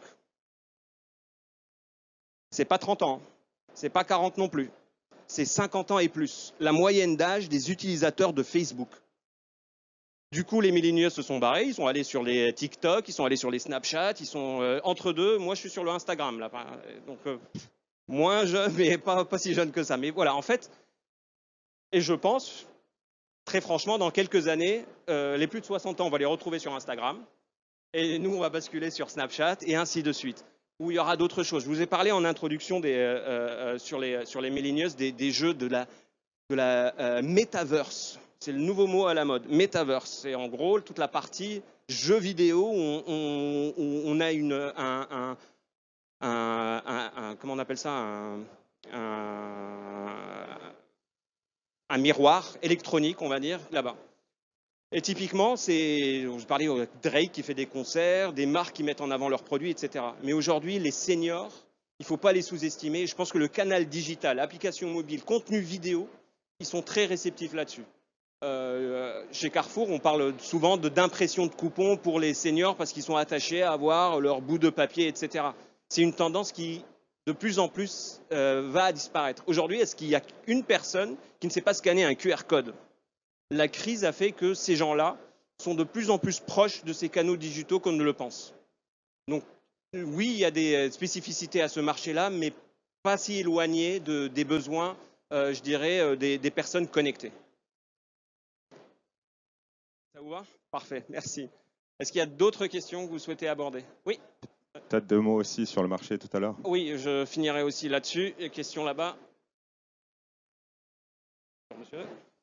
C'est pas trente ans, c'est pas quarante non plus, c'est cinquante ans et plus. La moyenne d'âge des utilisateurs de Facebook. Du coup, les milléniaux se sont barrés, ils sont allés sur les TikTok, ils sont allés sur les Snapchat, ils sont euh, entre deux. Moi, je suis sur le Instagram, là. Donc, euh, moins jeune, mais pas, pas si jeune que ça. Mais voilà, en fait, et je pense, très franchement, dans quelques années, euh, les plus de soixante ans, on va les retrouver sur Instagram. Et nous, on va basculer sur Snapchat et ainsi de suite. Où il y aura d'autres choses. Je vous ai parlé en introduction des, euh, euh, sur les, sur les millennials des, des jeux de la, de la euh, metaverse. C'est le nouveau mot à la mode, metaverse. C'est en gros toute la partie jeux vidéo où on, on, on a une, un, un, un, un, un, comment on appelle ça, un, un, un miroir électronique, on va dire, là-bas. Et typiquement, c'est, je parlais de Drake qui fait des concerts, des marques qui mettent en avant leurs produits, et cetera. Mais aujourd'hui, les seniors, il ne faut pas les sous-estimer. Je pense que le canal digital, application mobile, contenu vidéo, ils sont très réceptifs là-dessus. Euh, chez Carrefour, on parle souvent d'impression de coupons pour les seniors parce qu'ils sont attachés à avoir leur bout de papier, et cetera. C'est une tendance qui, de plus en plus, euh, va disparaître. Aujourd'hui, est-ce qu'il y a une personne qui ne sait pas scanner un Q R code? La crise a fait que ces gens-là sont de plus en plus proches de ces canaux digitaux qu'on ne le pense. Donc, oui, il y a des spécificités à ce marché-là, mais pas si éloignées de, des besoins, euh, je dirais, des, des personnes connectées. Ça vous va? Parfait, merci. Est-ce qu'il y a d'autres questions que vous souhaitez aborder? Oui. Peut-être deux mots aussi sur le marché tout à l'heure. Oui, je finirai aussi là-dessus. Question là-bas. Monsieur.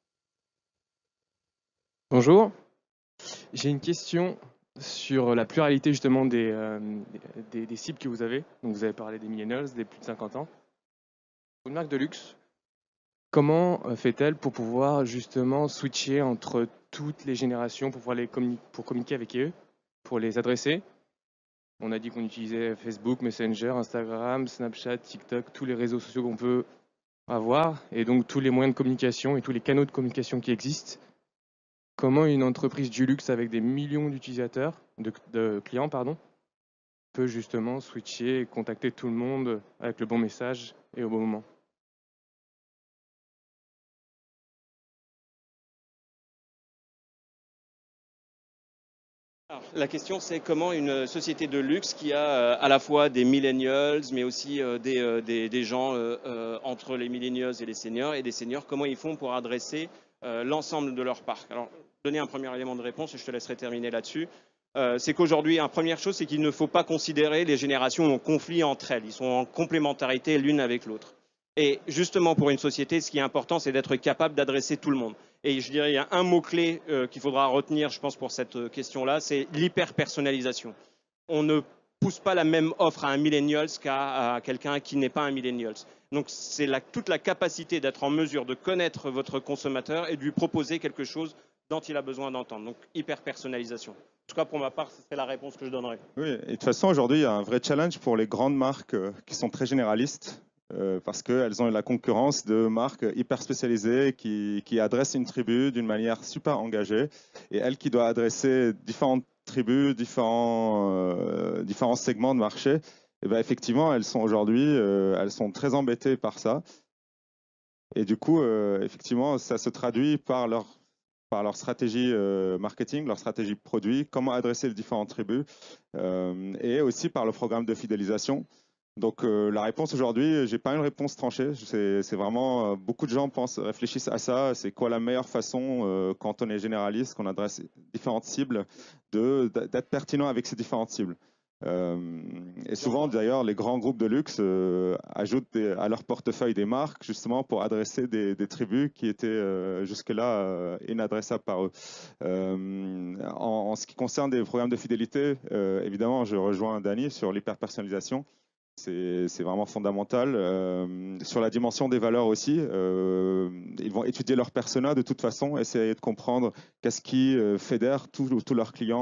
Bonjour. J'ai une question sur la pluralité justement des, euh, des, des cibles que vous avez. Donc vous avez parlé des millennials, des plus de cinquante ans. Une marque de luxe, comment fait-elle pour pouvoir justement switcher entre toutes les générations pour pouvoir les communi- pour communiquer avec eux, pour les adresser? On a dit qu'on utilisait Facebook, Messenger, Instagram, Snapchat, TikTok, tous les réseaux sociaux qu'on peut avoir, et donc tous les moyens de communication et tous les canaux de communication qui existent. Comment une entreprise du luxe avec des millions d'utilisateurs, de, de clients, pardon, peut justement switcher et contacter tout le monde avec le bon message et au bon moment? Alors, la question, c'est comment une société de luxe qui a euh, à la fois des millennials, mais aussi euh, des, euh, des, des gens euh, euh, entre les millennials et les seniors, et des seniors, comment ils font pour adresser euh, l'ensemble de leur parc? Alors, donner un premier élément de réponse et je te laisserai terminer là-dessus. Euh, c'est qu'aujourd'hui, la première chose, c'est qu'il ne faut pas considérer les générations en conflit entre elles. Ils sont en complémentarité l'une avec l'autre. Et justement, pour une société, ce qui est important, c'est d'être capable d'adresser tout le monde. Et je dirais, il y a un mot-clé euh, qu'il faudra retenir, je pense, pour cette question-là, c'est l'hyper-personnalisation. On ne pousse pas la même offre à un millennial qu'à quelqu'un qui n'est pas un millennial. Donc, c'est la, toute la capacité d'être en mesure de connaître votre consommateur et de lui proposer quelque chose dont il a besoin d'entendre. Donc, hyper-personnalisation. En tout cas, pour ma part, c'est la réponse que je donnerai. Oui, et de toute façon, aujourd'hui, il y a un vrai challenge pour les grandes marques euh, qui sont très généralistes. Euh, parce qu'elles ont la concurrence de marques hyper spécialisées qui, qui adressent une tribu d'une manière super engagée. Et elles qui doivent adresser différentes tribus, différents, euh, différents segments de marché, et ben effectivement, elles sont aujourd'hui, euh, elles sont très embêtées par ça. Et du coup, euh, effectivement, ça se traduit par leur, par leur stratégie euh, marketing, leur stratégie produit, comment adresser les différentes tribus, euh, et aussi par le programme de fidélisation. Donc euh, la réponse aujourd'hui, j'ai pas une réponse tranchée. C'est vraiment euh, beaucoup de gens pensent, réfléchissent à ça. C'est quoi la meilleure façon euh, quand on est généraliste, qu'on adresse différentes cibles, de d'être pertinent avec ces différentes cibles. Euh, et souvent d'ailleurs, les grands groupes de luxe euh, ajoutent des, à leur portefeuille des marques justement pour adresser des, des tribus qui étaient euh, jusque-là euh, inadressables par eux. Euh, en, en ce qui concerne des programmes de fidélité, euh, évidemment, je rejoins Dany sur l'hyper-personnalisation. C'est vraiment fondamental. Euh, sur la dimension des valeurs aussi, euh, ils vont étudier leur persona de toute façon, essayer de comprendre qu'est-ce qui euh, fédère tous tous leurs clients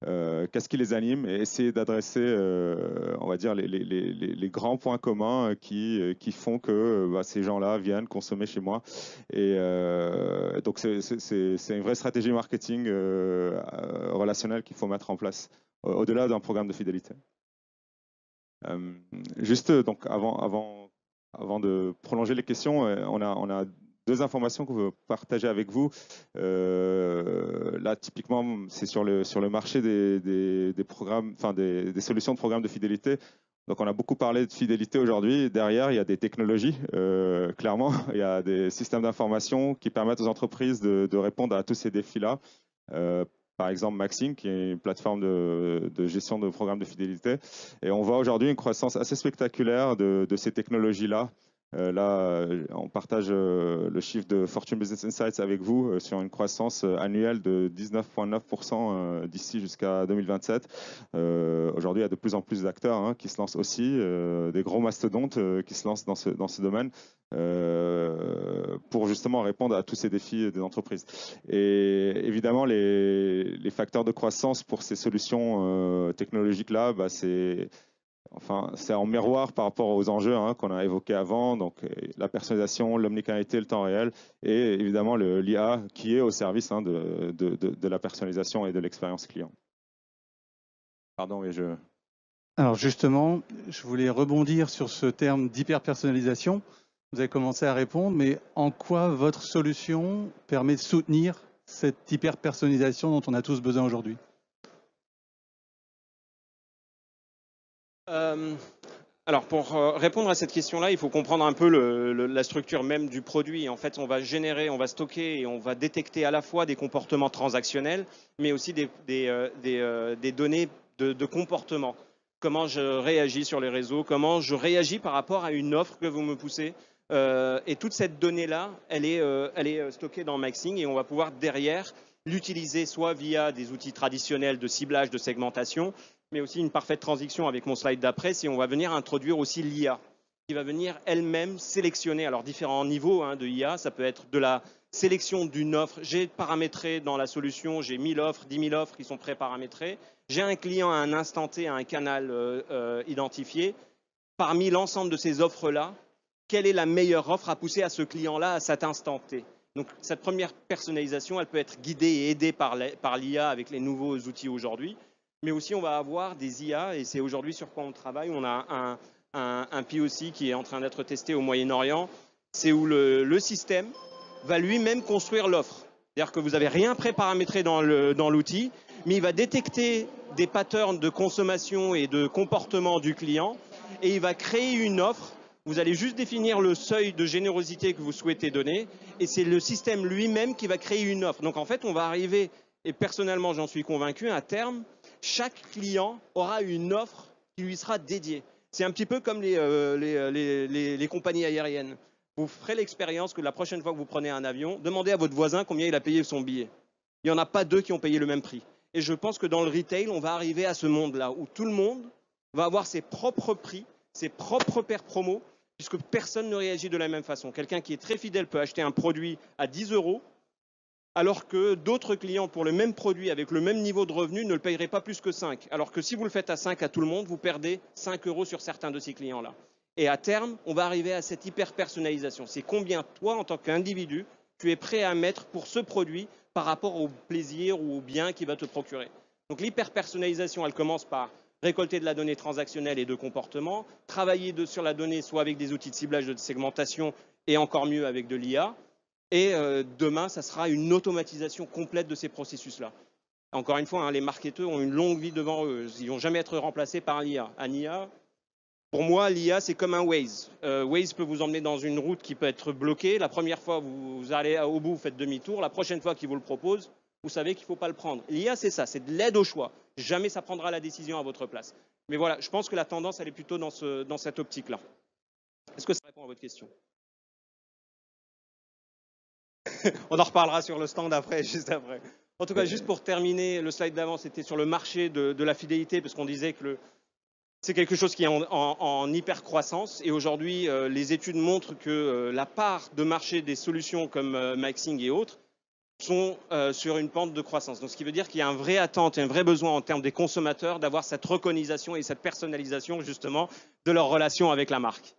euh, qu'est-ce qui les anime et essayer d'adresser, euh, on va dire, les, les, les, les grands points communs qui, qui font que bah, ces gens-là viennent consommer chez moi. Et euh, donc, c'est une vraie stratégie marketing euh, relationnelle qu'il faut mettre en place, au-delà d'un programme de fidélité. Euh, juste, donc, avant, avant, avant de prolonger les questions, on a, on a deux informations qu'on veut partager avec vous. Euh, là, typiquement, c'est sur le, sur le marché des, des, des programmes, enfin, des, des solutions de programmes de fidélité. Donc, on a beaucoup parlé de fidélité aujourd'hui. Derrière, il y a des technologies, euh, clairement. Il y a des systèmes d'information qui permettent aux entreprises de, de répondre à tous ces défis-là. Euh, par exemple, Maxing, qui est une plateforme de, de gestion de programmes de fidélité. Et on voit aujourd'hui une croissance assez spectaculaire de, de ces technologies-là. Euh, là, on partage euh, le chiffre de Fortune Business Insights avec vous euh, sur une croissance euh, annuelle de dix-neuf virgule neuf pour cent euh, d'ici jusqu'à deux mille vingt-sept. Euh, Aujourd'hui, il y a de plus en plus d'acteurs hein, qui se lancent aussi, euh, des gros mastodontes euh, qui se lancent dans ce, dans ce domaine euh, pour justement répondre à tous ces défis des entreprises. Et évidemment, les, les facteurs de croissance pour ces solutions euh, technologiques-là, bah, c'est... Enfin, c'est en miroir par rapport aux enjeux hein, qu'on a évoqués avant, donc la personnalisation, l'omnicanalité, le temps réel, et évidemment l'I A qui est au service hein, de, de, de, de la personnalisation et de l'expérience client. Pardon, mais je... Alors justement, je voulais rebondir sur ce terme d'hyper-personnalisation. Vous avez commencé à répondre, mais en quoi votre solution permet de soutenir cette hyper-personnalisation dont on a tous besoin aujourd'hui ? Euh, alors pour euh, répondre à cette question-là, il faut comprendre un peu le, le, la structure même du produit. En fait, on va générer, on va stocker et on va détecter à la fois des comportements transactionnels, mais aussi des, des, euh, des, euh, des données de, de comportement. Comment je réagis sur les réseaux, comment je réagis par rapport à une offre que vous me poussez. Euh, et toute cette donnée-là, elle est, euh, elle est stockée dans Maxing et on va pouvoir derrière l'utiliser soit via des outils traditionnels de ciblage, de segmentation, mais aussi une parfaite transition avec mon slide d'après, si on va venir introduire aussi l'I A, qui va venir elle-même sélectionner, alors différents niveaux hein, de I A, ça peut être de la sélection d'une offre, j'ai paramétré dans la solution, j'ai mille offres, dix mille offres qui sont pré-paramétrées, j'ai un client à un instant T, à un canal euh, euh, identifié, parmi l'ensemble de ces offres-là, quelle est la meilleure offre à pousser à ce client-là à cet instant T? Donc cette première personnalisation, elle peut être guidée et aidée par l'I A avec les nouveaux outils aujourd'hui, mais aussi on va avoir des I A, et c'est aujourd'hui sur quoi on travaille. On a un, un, un P O C qui est en train d'être testé au Moyen-Orient, c'est où le, le système va lui-même construire l'offre. C'est-à-dire que vous n'avez rien pré-paramétré dans l'outil, dans mais il va détecter des patterns de consommation et de comportement du client, et il va créer une offre. Vous allez juste définir le seuil de générosité que vous souhaitez donner, et c'est le système lui-même qui va créer une offre. Donc en fait, on va arriver, et personnellement j'en suis convaincu, à terme, chaque client aura une offre qui lui sera dédiée. C'est un petit peu comme les, euh, les, les, les, les compagnies aériennes. Vous ferez l'expérience que la prochaine fois que vous prenez un avion, demandez à votre voisin combien il a payé son billet. Il n'y en a pas deux qui ont payé le même prix. Et je pense que dans le retail, on va arriver à ce monde-là, où tout le monde va avoir ses propres prix, ses propres paires promo, puisque personne ne réagit de la même façon. Quelqu'un qui est très fidèle peut acheter un produit à dix euros, alors que d'autres clients pour le même produit avec le même niveau de revenu ne le paieraient pas plus que cinq. Alors que si vous le faites à cinq à tout le monde, vous perdez cinq euros sur certains de ces clients-là. Et à terme, on va arriver à cette hyper-personnalisation. C'est combien toi, en tant qu'individu, tu es prêt à mettre pour ce produit par rapport au plaisir ou au bien qu'il va te procurer. Donc l'hyper-personnalisation, elle commence par récolter de la donnée transactionnelle et de comportement, travailler de, sur la donnée soit avec des outils de ciblage, de segmentation et encore mieux avec de l'I A. Et euh, demain, ça sera une automatisation complète de ces processus-là. Encore une fois, hein, les marketeurs ont une longue vie devant eux. Ils ne vont jamais être remplacés par l'I A. Un I A, pour moi, l'I A, c'est comme un Waze. Euh, Waze peut vous emmener dans une route qui peut être bloquée. La première fois, vous, vous allez au bout, vous faites demi-tour. La prochaine fois qu'il vous le propose, vous savez qu'il ne faut pas le prendre. L'I A, c'est ça, c'est de l'aide au choix. Jamais ça prendra la décision à votre place. Mais voilà, je pense que la tendance, elle est plutôt dans, ce, dans cette optique-là. Est-ce que ça répond à votre question? On en reparlera sur le stand après, juste après. En tout cas, juste pour terminer, le slide d'avant, c'était sur le marché de, de la fidélité, parce qu'on disait que c'est quelque chose qui est en, en, en hyper croissance. Et aujourd'hui, euh, les études montrent que euh, la part de marché des solutions comme euh, Maxing et autres sont euh, sur une pente de croissance. Donc, ce qui veut dire qu'il y a un vrai attente et un vrai besoin en termes des consommateurs d'avoir cette reconnaissance et cette personnalisation justement de leur relation avec la marque.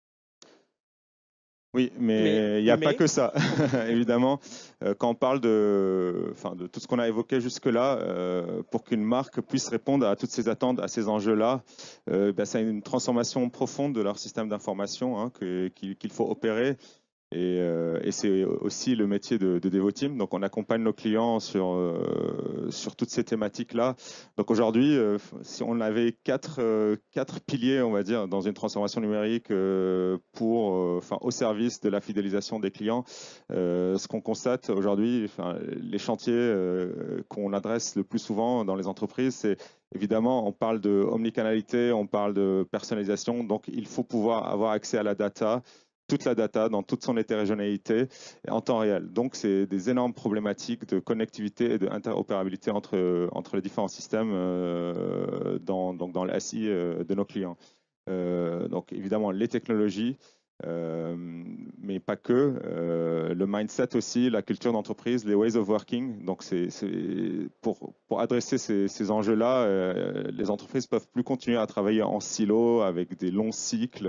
Oui, mais il n'y a pas que ça, évidemment. Euh, quand on parle de, enfin, de tout ce qu'on a évoqué jusque-là, euh, pour qu'une marque puisse répondre à toutes ces attentes, à ces enjeux-là, euh, ben, c'est une transformation profonde de leur système d'information hein, que, qu'il, qu'il faut opérer. Et, euh, et c'est aussi le métier de, de Devoteam. Donc, on accompagne nos clients sur, euh, sur toutes ces thématiques-là. Donc, aujourd'hui, euh, si on avait quatre, euh, quatre piliers, on va dire, dans une transformation numérique euh, pour, euh, enfin, au service de la fidélisation des clients, euh, ce qu'on constate aujourd'hui, enfin, les chantiers euh, qu'on adresse le plus souvent dans les entreprises, c'est évidemment, on parle de omnicanalité, on parle de personnalisation. Donc, il faut pouvoir avoir accès à la data, toute la data dans toute son hétérogénéité en temps réel. Donc, c'est des énormes problématiques de connectivité et d'interopérabilité entre, entre les différents systèmes euh, dans, donc dans le S I euh, de nos clients. Euh, donc, évidemment, les technologies, euh, mais pas que. Euh, le mindset aussi, la culture d'entreprise, les ways of working. Donc, c'est, c'est pour, pour adresser ces, ces enjeux-là, euh, les entreprises peuvent plus continuer à travailler en silo avec des longs cycles.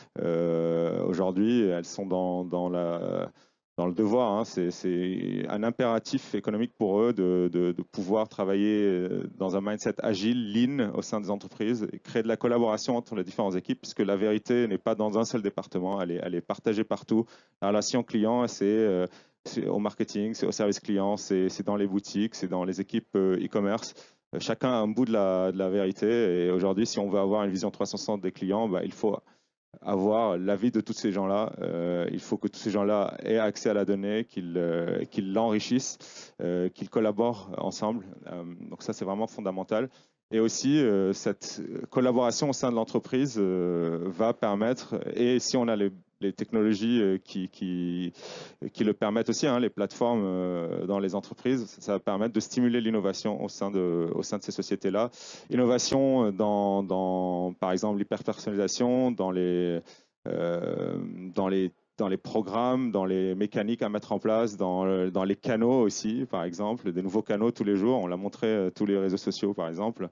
Euh, aujourd'hui, elles sont dans, dans la dans le devoir. Hein. C'est, c'est un impératif économique pour eux de, de, de pouvoir travailler dans un mindset agile, lean au sein des entreprises et créer de la collaboration entre les différentes équipes, puisque la vérité n'est pas dans un seul département, elle est, elle est partagée partout. La relation client, c'est, euh, c'est au marketing, c'est au service client, c'est, c'est dans les boutiques, c'est dans les équipes euh, e-commerce. Chacun a un bout de la, de la vérité. Et aujourd'hui, si on veut avoir une vision trois cent soixante des clients, bah, il faut avoir l'avis de tous ces gens-là. Euh, il faut que tous ces gens-là aient accès à la donnée, qu'ils, euh, qu'ils l'enrichissent, euh, qu'ils collaborent ensemble. Euh, donc ça, c'est vraiment fondamental. Et aussi, euh, cette collaboration au sein de l'entreprise euh, va permettre, et si on a les, les technologies euh, qui, qui, qui le permettent aussi, hein, les plateformes euh, dans les entreprises, ça va permettre de stimuler l'innovation au sein de, au sein de ces sociétés-là. Innovation dans, dans par exemple, l'hyperpersonnalisation, dans les, euh, dans les dans les programmes, dans les mécaniques à mettre en place, dans, dans les canaux aussi, par exemple, des nouveaux canaux tous les jours. On l'a montré euh, tous les réseaux sociaux, par exemple,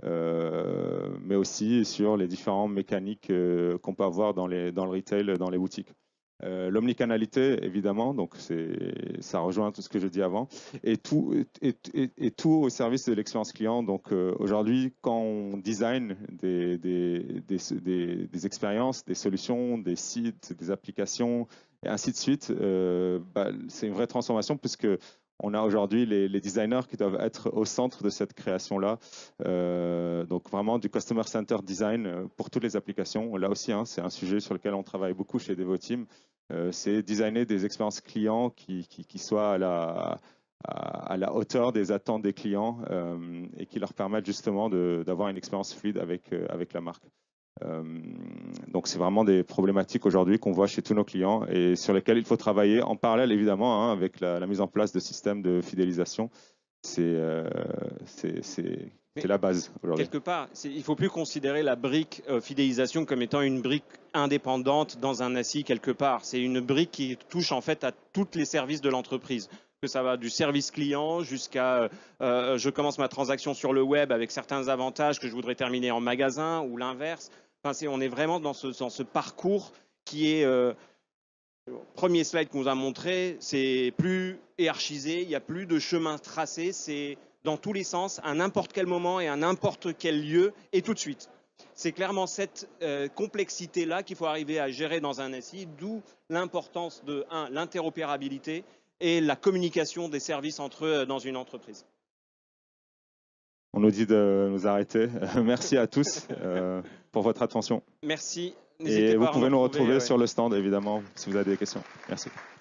euh, mais aussi sur les différentes mécaniques euh, qu'on peut avoir dans, les, dans le retail, dans les boutiques. Euh, l'omnicanalité, évidemment, donc c'est, ça rejoint tout ce que je dis avant, et tout, et, et, et tout au service de l'expérience client. Donc euh, aujourd'hui, quand on design des, des, des, des, des expériences, des solutions, des sites, des applications, et ainsi de suite, euh, bah, c'est une vraie transformation puisque on a aujourd'hui les, les designers qui doivent être au centre de cette création-là. Euh, donc vraiment du Customer Center Design pour toutes les applications. Là aussi, hein, c'est un sujet sur lequel on travaille beaucoup chez Devoteam. Euh, c'est designer des expériences clients qui, qui, qui soient à la, à, à la hauteur des attentes des clients euh, et qui leur permettent justement de, d'avoir une expérience fluide avec, euh, avec la marque. Euh, donc c'est vraiment des problématiques aujourd'hui qu'on voit chez tous nos clients et sur lesquelles il faut travailler en parallèle évidemment hein, avec la, la mise en place de systèmes de fidélisation. C'est, euh, c'est, c'est, c'est la base aujourd'hui. Quelque part, c'est, il ne faut plus considérer la brique euh, fidélisation comme étant une brique indépendante dans un A S I quelque part. C'est une brique qui touche en fait à tous les services de l'entreprise. Que ça va du service client jusqu'à euh, je commence ma transaction sur le web avec certains avantages que je voudrais terminer en magasin ou l'inverse. Enfin, c'est, on est vraiment dans ce, dans ce parcours qui est... Euh, le premier slide qu'on vous a montré, c'est plus hiérarchisé, il n'y a plus de chemin tracé, c'est dans tous les sens, à n'importe quel moment et à n'importe quel lieu et tout de suite. C'est clairement cette euh, complexité-là qu'il faut arriver à gérer dans un S I, d'où l'importance de, un, l'interopérabilité et la communication des services entre eux dans une entreprise. On nous dit de nous arrêter. Merci à tous euh, pour votre attention. Merci. N'hésitez Et vous pouvez nous retrouver, nous retrouver ouais. sur le stand, évidemment, si vous avez des questions. Merci.